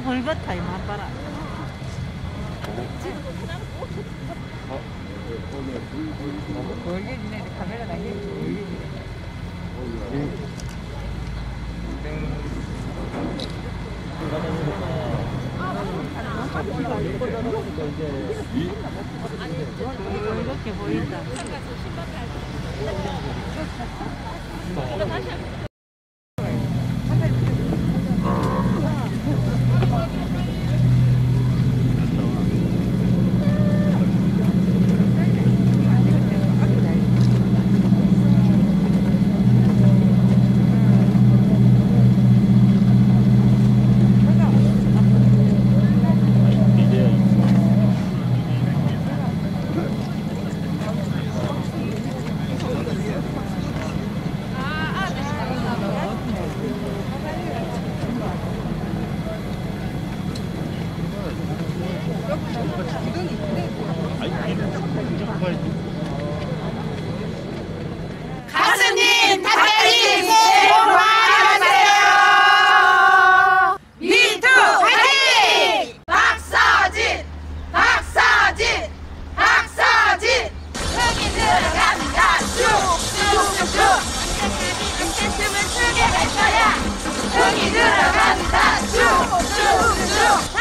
벌 같아 이만 봐라. 벌개지네. 카메라 나게 벌개지네. 이렇게 보인다. 가수님, 탁달님 새해 복 많이 받으세요. 미투 화이팅! 박서진, 박서진, 박서진. 흥이 들어간다. 쭉쭉쭉쭉. 춤을 추게 할 거야. 흥이 들어간다. 쭉쭉쭉.